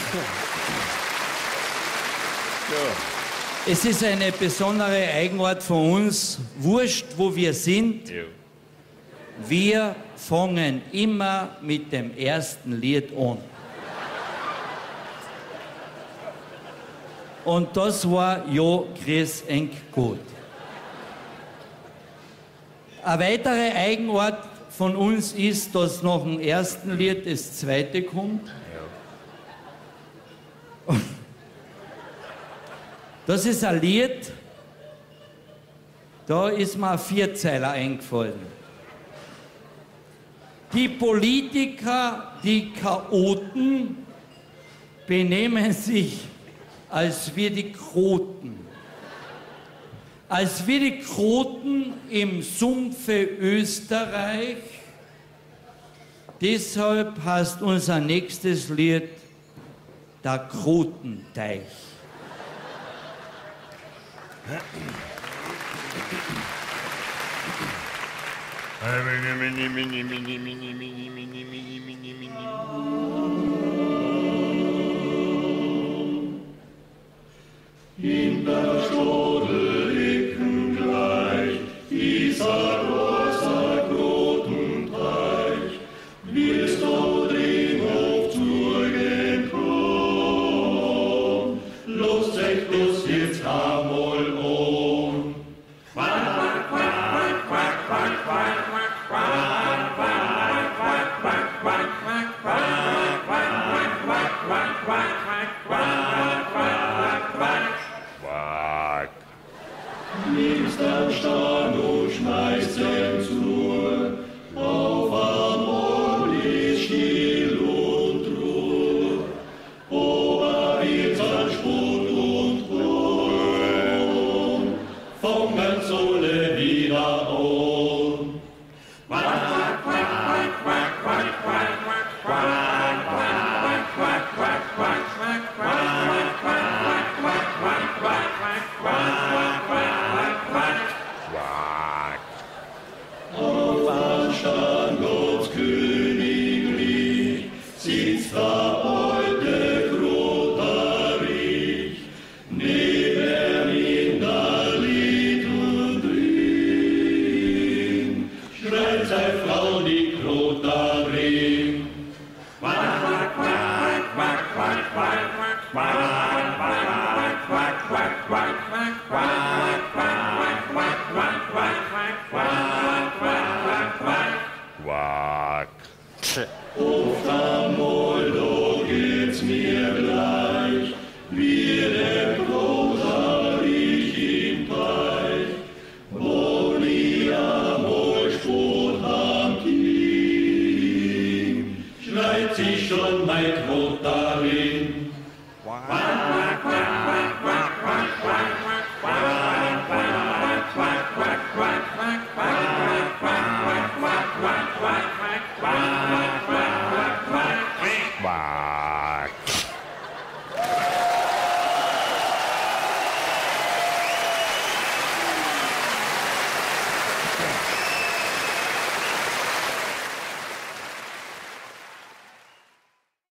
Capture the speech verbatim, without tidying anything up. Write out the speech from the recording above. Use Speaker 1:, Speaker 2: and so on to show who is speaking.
Speaker 1: Ja. Es ist eine besondere Eigenart von uns, wurscht, wo wir sind. Ja. Wir fangen immer mit dem ersten Lied an. Und das war Ja, grüß eng gut. Eine weitere Eigenart von uns ist, dass nach dem ersten Lied das zweite kommt. Ja. Das ist ein Lied, da ist mir ein Vierzeiler eingefallen. Die Politiker, die Chaoten, benehmen sich als wir die Kroten. Als wir die Kroten im Sumpfe Österreich. Deshalb heißt unser nächstes Lied Der Krotenteich.
Speaker 2: In der Stodeligen gleich, dieser großer Krotenteich, wirst du den Hof zurgehen kommen. Los, zeig los jetzt einmal um. Quack, quack, quack, quack, quack, quack, quack, quack, quack, quack, quack, quack, quack, quack, quack, quack, quack, quack, quack, quack. Nimmst am Stab und schmeißt ihn zu, auf einmal ist still und Ruhe, aber wird's an Sput und Grund, fangen solle wieder an. Quack, quack, quack, quack, quack, quack, quack, quack, quack, quack, quack, quack, quack, quack, quack, quack, quack, quack, auf Anstand Gottes Königlich sitzt der alte Kroterich, neben in der Litte drin, schreit seine Frau die Kroterin. Quack, quack, quack, quack, quack, quack, quack, quack, quack, quack, quack, quack, quack, quack, quack, quack, quack, quack. Auf einmal, da geht's mir gleich, wie der Kroterich im Teich, wo die einmal Spot am King, schreit sich schon mein Kroterich.